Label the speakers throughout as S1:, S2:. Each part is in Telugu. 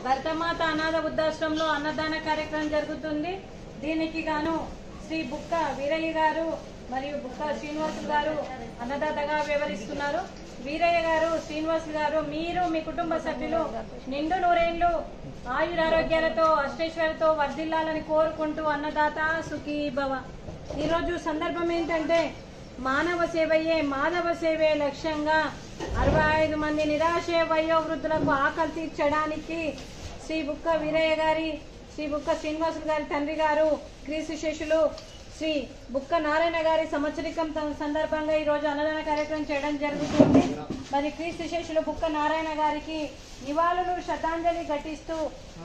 S1: భరతమాత అనాథ వృద్ధాశ్రమంలో అన్నదాన కార్యక్రమం జరుగుతుంది. దీనికి గాను శ్రీ బుక్క వీరయ్య గారు మరియు బుక్క శ్రీనివాసులు గారు అన్నదాతగా వ్యవహరిస్తున్నారు. వీరయ్య గారు, శ్రీనివాసులు గారు, మీరు మీ కుటుంబ సభ్యులు నిండు నూరేళ్లు ఆయురారోగ్యాలతో అష్టైశ్వర్యాలతో వర్ధిల్లాలని కోరుకుంటూ అన్నదాత సుఖీ భవ. ఈరోజు సందర్భం ఏంటంటే మానవ సేవయే మాధవ సేవే లక్ష్యంగా 65 మంది నిరాశ వయోవృద్ధులకు ఆకలి తీర్చడానికి శ్రీ బుక్క వీరయ్య గారి, శ్రీ బుక్క శ్రీనివాసులు గారి తండ్రి గారు క్రీస్తు శేషులు శ్రీ బుక్క నారాయణ గారి సంవత్సరికం సందర్భంగా ఈరోజు అన్నదాన కార్యక్రమం చేయడం జరుగుతుంది. మరి క్రీస్తు శేషులు బుక్క నారాయణ గారికి నివాళులు శ్రద్ధాంజలి ఘటిస్తూ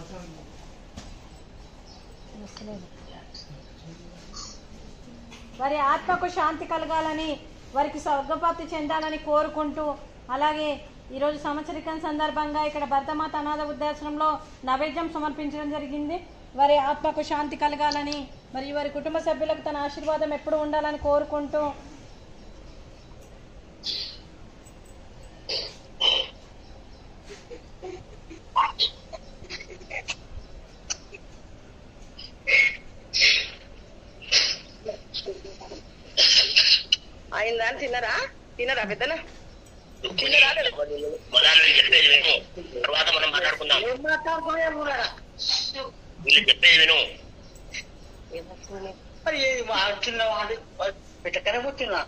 S1: వారి ఆత్మకు శాంతి కలగాలని, వారికి స్వర్గప్రాప్తి చెందాలని కోరుకుంటూ, అలాగే ఈరోజు సంవత్సరికం సందర్భంగా ఇక్కడ భరతమాత అనాథ వృద్ధాశ్రమంలో నైవేద్యం సమర్పించడం జరిగింది. వారి ఆత్మకు శాంతి కలగాలని మరియు వారి కుటుంబ సభ్యులకు తన ఆశీర్వాదం ఎప్పుడు ఉండాలని కోరుకుంటూ
S2: అయిందా? తిన్నరా పెద్దనా?
S3: తర్వాత మనం మాట్లాడుకుందాం. వీళ్ళు చెప్పేది విను.
S2: మరి చిన్న వాడు పెట్టకనే పుట్టినా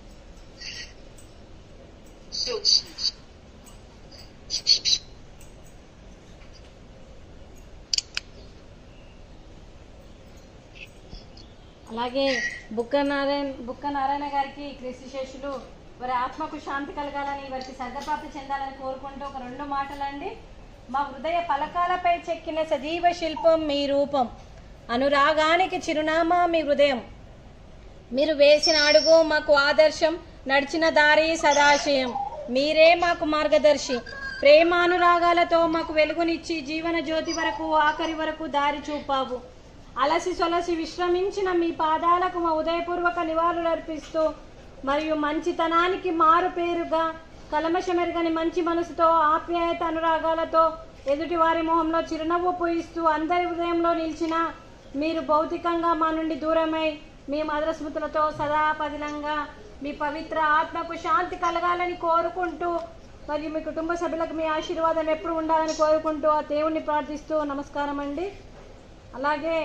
S1: అలాగే బుక్క నారాయణ గారికి క్రీస్తు శేషులు వారి ఆత్మకు శాంతి కలగాలని, వారికి స్వర్గప్రాప్తి చెందాలని కోరుకుంటూ ఒక 2 మాటలండి. మా హృదయ పలకాలపై చెక్కిన సజీవ శిల్పం మీ రూపం, అనురాగానికి చిరునామా మీ హృదయం, మీరు వేసిన అడుగు మాకు ఆదర్శం, నడిచిన దారి సదాశయం, మీరే మాకు మార్గదర్శి, ప్రేమానురాగాలతో మాకు వెలుగునిచ్చి జీవన జ్యోతి వరకు ఆఖరి వరకు దారి చూపావు. అలసి సొలసి విశ్రమించిన మీ పాదాలకు మా ఉదయపూర్వక నివాళులు అర్పిస్తూ, మరియు మంచితనానికి మారు పేరుగా కలమషమెరగని మంచి మనసుతో ఆప్యాయత అనురాగాలతో ఎదుటి వారి మొహంలో చిరునవ్వు పూయిస్తూ అందరి హృదయంలో నిలిచిన మీరు భౌతికంగా మా నుండి దూరమై మీ మధుర స్మృతులతో సదా పదిలంగా మీ పవిత్ర ఆత్మకు శాంతి కలగాలని కోరుకుంటూ, మరియు మీ కుటుంబ సభ్యులకు మీ ఆశీర్వాదం ఎప్పుడు ఉండాలని కోరుకుంటూ ఆ దేవుణ్ణి ప్రార్థిస్తూ నమస్కారం అండి. అలాగే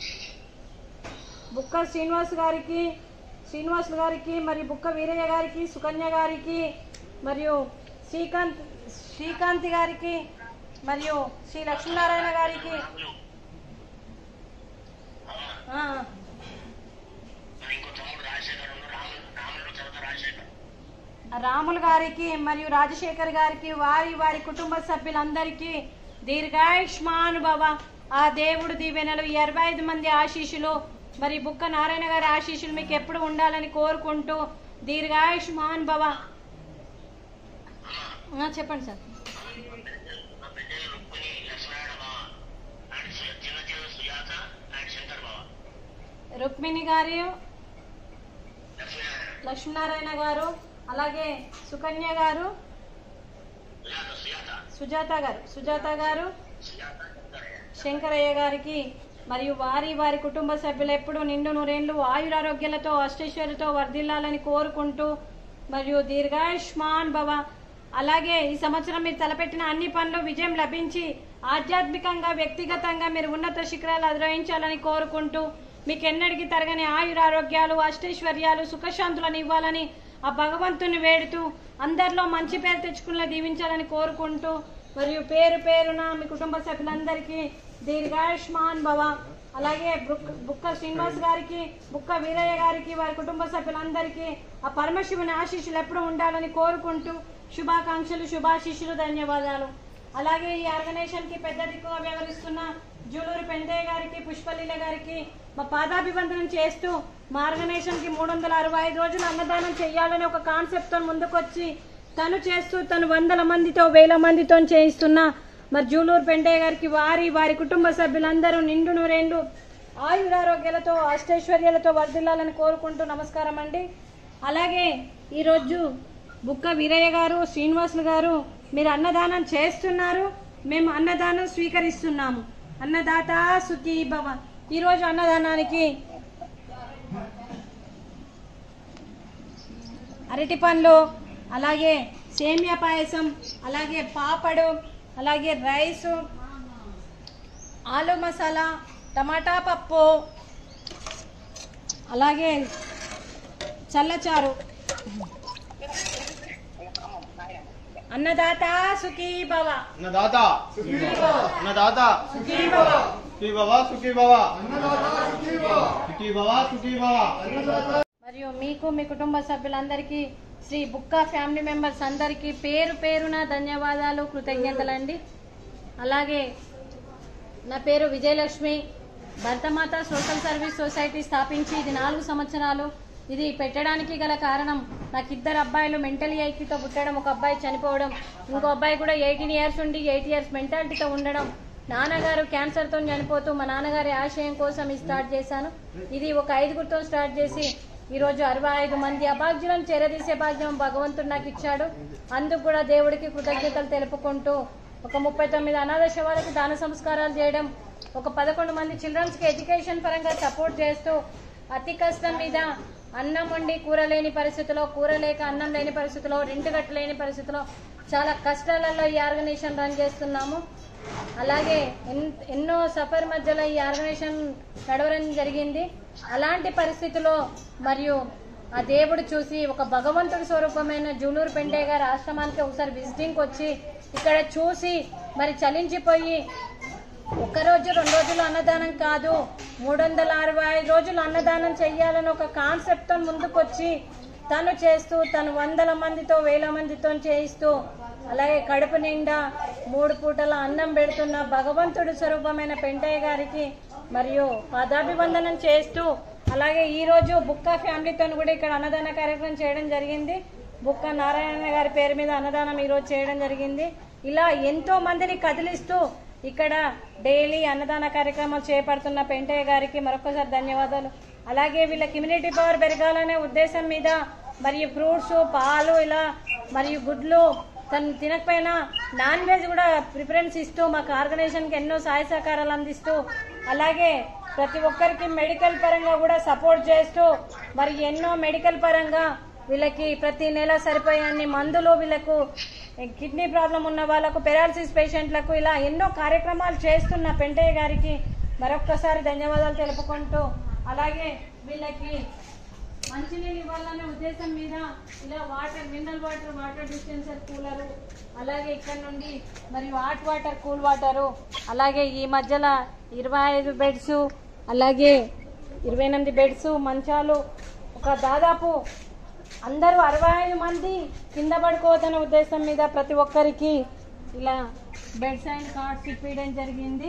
S1: బుక్క శ్రీనివాసులు గారికి మరియు బుక్క వీరయ్య గారికి, సుకన్య గారికి, మరియు శ్రీకాంతి గారికి, మరియు శ్రీ లక్ష్మీనారాయణ గారికి, రాములు గారికి మరియు రాజశేఖర్ గారికి, వారి కుటుంబ సభ్యులందరికీ దీర్ఘాయుష్మాన్ భవ. ఆ దేవుడు దీవెనలు, 65 మంది ఆశీస్సులు, మరి బుక్క నారాయణ గారి ఆశీస్సులు మీకు ఎప్పుడు ఉండాలని కోరుకుంటూ దీర్ఘాయుష్మాన్ భవ. చెప్పండి సార్. రుక్మిణి గారు, లక్ష్మీనారాయణ గారు, అలాగే సుకన్య గారు, సుజాత గారు, శంకరయ్య గారికి మరియు వారి కుటుంబ సభ్యులు ఎప్పుడు నిండు నూరేళ్లు ఆయురారోగ్యాలతో అష్టైశ్వర్యాలతో వర్ధిల్లాలని కోరుకుంటూ, మరియు దీర్ఘాయుష్మాన్ భవ. అలాగే ఈ సంవత్సరం మీరు తలపెట్టిన అన్ని పనులు విజయం లభించి ఆధ్యాత్మికంగా వ్యక్తిగతంగా మీరు ఉన్నత శిఖరాలు అధిరోహించాలని కోరుకుంటూ, మీకు ఎన్నడికి తరగని ఆయురారోగ్యాలు అష్టైశ్వర్యాలు సుఖశాంతులను ఇవ్వాలని ఆ భగవంతుని వేడుతూ అందరిలో మంచి పేరు తెచ్చుకునేలా దీవించాలని కోరుకుంటూ, మరియు పేరు పేరున మీ కుటుంబ సభ్యులందరికీ దీర్ఘాయుష్మాన్ భవ. అలాగే బుక్క శ్రీనివాస్ గారికి, బుక్క వీరయ్య గారికి, వారి కుటుంబ సభ్యులందరికీ ఆ పరమశివుని ఆశీస్సులు ఎప్పుడు ఉండాలని కోరుకుంటూ శుభాకాంక్షలు, శుభాశీస్సులు, ధన్యవాదాలు. అలాగే ఈ ఆర్గనైజేషన్ కి పెద్ద దిక్కుగా వ్యవహరిస్తున్న జూలూరు పెండయ్య గారికి, పుష్పలీల గారికి మా పాదాభివందనం చేస్తూ మా ఆర్గనైజేషన్ కి 365 రోజులు అన్నదానం చేయాలని ఒక కాన్సెప్ట్ తో ముందుకొచ్చి తను 100 మందితో 1000 మందితో చేయిస్తున్న మరి జూలూరు పెండయ్య గారికి, వారి కుటుంబ సభ్యులందరూ నిండు నూరేళ్లు ఆయురారోగ్యాలతో అష్టైశ్వర్యాలతో వర్ధిల్లాలని కోరుకుంటూ నమస్కారం అండి. అలాగే ఈరోజు బుక్క వీరయ్య గారు, శ్రీనివాసులు గారు మీరు అన్నదానం చేస్తున్నారు. మేము అన్నదానం స్వీకరిస్తున్నాము. అన్నదాత సుఖీ భవ. ఈరోజు అన్నదానానికి అరటి పండ్లు, అలాగే సేమియా పాయసం, అలాగే పాపడు, అలాగే రైసు, ఆలు మసాలా, టమాటా పప్పు, అలాగే చల్లచారు. అన్నదాత సుఖీ భవ.
S4: అన్నదాత సుఖీ భవ. అన్నదాత సుఖీ భవ. సుఖీ భవ సుఖీ భవ. అన్నదాత సుఖీ భవ. సుఖీ భవ సుఖీ భవ.
S1: మరియు మీకు మీ కుటుంబ సభ్యులందరికీ శ్రీ బుక్కా ఫ్యామిలీ మెంబర్స్ అందరికీ పేరు పేరున ధన్యవాదాలు, కృతజ్ఞతలండి. అలాగే నా పేరు విజయలక్ష్మి. భర్తమాత సోషల్ సర్వీస్ సొసైటీ స్థాపించి ఇది 4 సంవత్సరాలు. ఇది పెట్టడానికి గల కారణం నాకు 2 అబ్బాయిలు మెంటల్ ఐక్యూతో పుట్టడం, ఒక అబ్బాయి చనిపోవడం, ఇంకో అబ్బాయి కూడా 18 ఇయర్స్ ఉండి 8 ఇయర్స్ మెంటాలిటీతో ఉండడం, నాన్నగారు క్యాన్సర్తో చనిపోతూ మా నాన్నగారి ఆశయం కోసం ఇది స్టార్ట్ చేశాను. ఇది ఒక 5గురితో స్టార్ట్ చేసి ఈరోజు 65 మంది అభాగ్యులను చేరదీసే భాగ్యం భగవంతుడు నాకు ఇచ్చాడు. అందుకు కూడా దేవుడికి కృతజ్ఞతలు తెలుపుకుంటూ ఒక 39 అనాథ శవాలకు దాన సంస్కారాలు చేయడం, ఒక 11 మంది చిల్డ్రన్స్కి ఎడ్యుకేషన్ పరంగా సపోర్ట్ చేస్తూ, అతి కష్టం మీద అన్నం వండి కూర లేని పరిస్థితిలో, కూర లేక అన్నం లేని పరిస్థితిలో, రెంట్ కట్టలేని పరిస్థితిలో చాలా కష్టాలలో ఈ ఆర్గనైజేషన్ రన్ చేస్తున్నాము. అలాగే ఎన్నో సఫర్ మధ్యలో ఈ ఆర్గనైజేషన్ నడవడం జరిగింది. అలాంటి పరిస్థితిలో మరియు ఆ దేవుడు చూసి ఒక భగవంతుడి స్వరూపమైన జూలూరు పెంటయ్య గారి ఆశ్రమానికి ఒకసారి విజిటింగ్కి వచ్చి ఇక్కడ చూసి మరి చలించిపోయి, ఒక్కరోజు 2 రోజులు అన్నదానం కాదు 365 రోజులు అన్నదానం చెయ్యాలని ఒక కాన్సెప్ట్తో ముందుకొచ్చి తను చేస్తూ, తను 100 మందితో 1000 మందితో చేయిస్తూ, అలాగే కడుపు నిండా 3 పూటల అన్నం పెడుతున్న భగవంతుడి స్వరూపమైన పెంటయ్య గారికి మరియు పాదాభివందనం చేస్తూ, అలాగే ఈరోజు బుక్కా ఫ్యామిలీతో కూడా ఇక్కడ అన్నదాన కార్యక్రమం చేయడం జరిగింది. బుక్క నారాయణ గారి పేరు మీద అన్నదానం ఈరోజు చేయడం జరిగింది. ఇలా ఎంతో మందిని కదిలిస్తూ ఇక్కడ డైలీ అన్నదాన కార్యక్రమాలు చేపడుతున్న పెంటయ్య గారికి మరొకసారి ధన్యవాదాలు. అలాగే వీళ్ళకి ఇమ్యూనిటీ పవర్ పెరగాలనే ఉద్దేశం మీద మరియు ఫ్రూట్స్, పాలు ఇలా మరియు గుడ్లు తను తినకపోయినా నాన్ వెజ్ కూడా ప్రిఫరెన్స్ ఇస్తూ మాకు ఆర్గనైజేషన్కి ఎన్నో సహాయ సహకారాలు అందిస్తూ, అలాగే ప్రతి ఒక్కరికి మెడికల్ పరంగా కూడా సపోర్ట్ చేస్తూ, మరి ఎన్నో మెడికల్ పరంగా వీళ్ళకి ప్రతి నెల సరిపోయే అన్ని మందులు, వీళ్ళకు కిడ్నీ ప్రాబ్లం ఉన్న వాళ్ళకు, పెరాలసిస్ పేషెంట్లకు ఇలా ఎన్నో కార్యక్రమాలు చేస్తున్న పెంటయ్య గారికి మరొక్కసారి ధన్యవాదాలు తెలుపుకుంటూ, అలాగే వీళ్ళకి మంచినీళ్ళు ఇవ్వాలనే ఉద్దేశం మీద ఇలా water, mineral water dispenser cooler, అలాగే ఇక్కడ నుండి మరియు హాట్ వాటర్, కూల్ వాటరు, అలాగే ఈ మధ్యలో 25 బెడ్స్, అలాగే 28 బెడ్స్, మంచాలు, ఒక దాదాపు అందరూ 65 మంది కింద పడుకోవద్దనే ఉద్దేశం మీద ప్రతి ఒక్కరికి ఇలా బెడ్స్ అండ్ కార్డ్స్ ఇప్పించడం జరిగింది.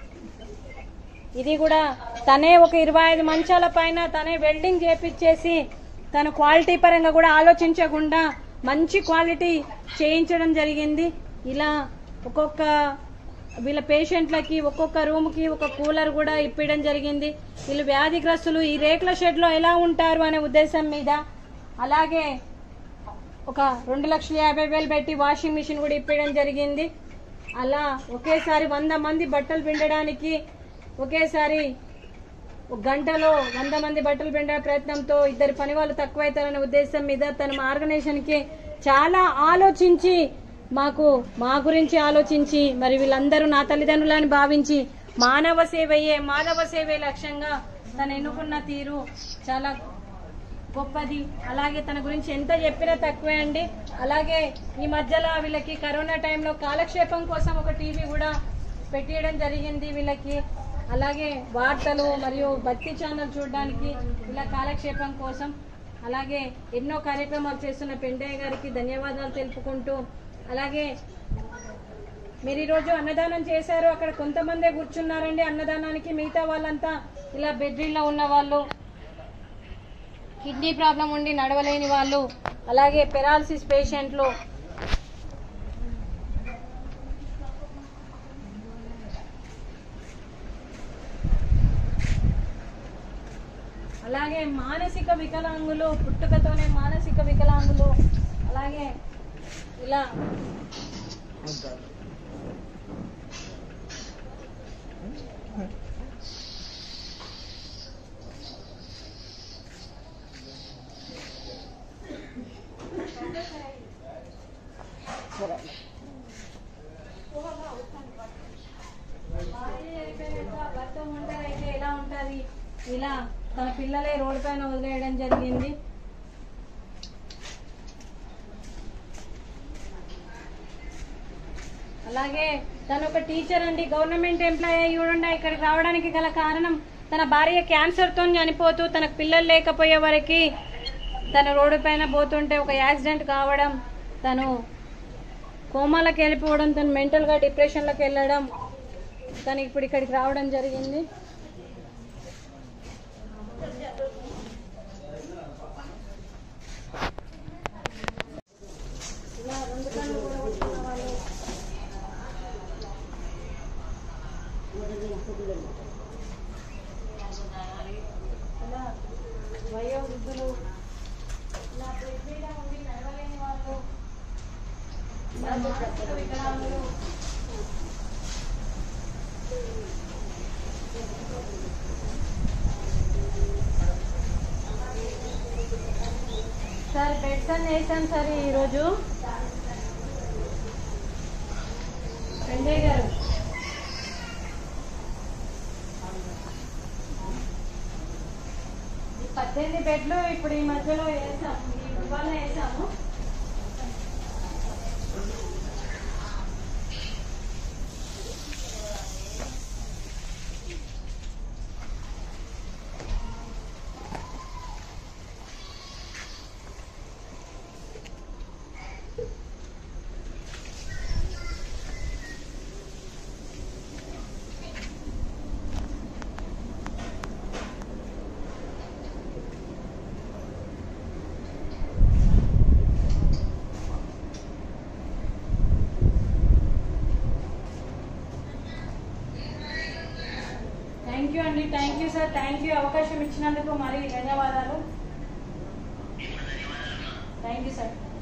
S1: ఇది కూడా తనే ఒక 25 మంచాల పైన తనే వెల్డింగ్ చేపించేసి తన క్వాలిటీ పరంగా కూడా ఆలోచించకుండా మంచి క్వాలిటీ చేయించడం జరిగింది. ఇలా ఒక్కొక్క వీళ్ళ పేషెంట్లకి ఒక్కొక్క రూమ్కి ఒక కూలర్ కూడా ఇప్పించడం జరిగింది. వీళ్ళు వ్యాధిగ్రస్తులు ఈ రేకుల షెడ్లో ఎలా ఉంటారు అనే ఉద్దేశం మీద, అలాగే ఒక 2,50,000 పెట్టి వాషింగ్ మిషన్ కూడా ఇప్పించడం జరిగింది. అలా ఒకేసారి 100 మంది బట్టలు పిండడానికి ఒకేసారి ఒక గంటలో 100 మంది బట్టలు పిండే ప్రయత్నంతో 2 పని వాళ్ళు తక్కువైతారనే ఉద్దేశం మీద తన ఆర్గనైజేషన్కి చాలా ఆలోచించి మా గురించి ఆలోచించి, మరి వీళ్ళందరూ నా తల్లిదండ్రులని భావించి మానవ సేవే లక్ష్యంగా తను ఎన్నుకున్న తీరు చాలా గొప్పది. అలాగే తన గురించి ఎంత చెప్పినా తక్కువే అండి. అలాగే ఈ మధ్యలో వీళ్ళకి కరోనా టైంలో కాలక్షేపం కోసం ఒక టీవీ కూడా పెట్టేయడం జరిగింది వీళ్ళకి. అలాగే వార్తలు మరియు భక్తి ఛానల్ చూడడానికి ఇలా కాలక్షేపం కోసం అలాగే ఎన్నో కార్యక్రమాలు చేస్తున్న పెంటయ్య గారికి ధన్యవాదాలు తెలుపుకుంటూ, అలాగే మీరు ఈరోజు అన్నదానం చేశారు, అక్కడ కొంతమందే కూర్చున్నారండి అన్నదానానికి. మిగతా వాళ్ళంతా ఇలా బెడ్రీల్లో ఉన్న వాళ్ళు, కిడ్నీ ప్రాబ్లం ఉండి నడవలేని వాళ్ళు, అలాగే పెరాలసిస్ పేషెంట్లు, అలాగే మానసిక వికలాంగులు, పుట్టుకతోనే మానసిక వికలాంగులు, అలాగే ఇలా ఇలా తన పిల్లలే రోడ్డు పైన వదిలేయడం జరిగింది. అలాగే తను ఒక టీచర్ అండి, గవర్నమెంట్ ఎంప్లాయీ అయి ఉండే ఇక్కడికి రావడానికి గల కారణం తన భార్య క్యాన్సర్తో చనిపోతూ తనకు పిల్లలు లేకపోయే వరకు తను రోడ్డు పైన పోతుంటే ఒక యాక్సిడెంట్ కావడం, తను కోమాలకు వెళ్ళిపోవడం, తను మెంటల్గా డిప్రెషన్లోకి వెళ్ళడం, తను ఇప్పుడు ఇక్కడికి రావడం జరిగింది. ఇలా 2 కళ్ళు కూడా కొట్టుకున్న వాళ్ళు, ఇలా వయోవృద్ధులు, ఇలా బెడ్ మీద ఉండి నడవలేని వాళ్ళు, ఇలా మానసిక వికలాంగులు, సార్ బెడ్స్ అన్ని వేసాను సార్ ఈరోజు. సంజయ్ గారు ఈ 18 బెడ్లు ఇప్పుడు ఈ మధ్యలో వేసాము, ఇవాళ వేసాము. థ్యాంక్ యూ అండి, thank you sir, thank you. అవకాశం ఇచ్చినందుకు మరి ధన్యవాదాలు. Thank you sir.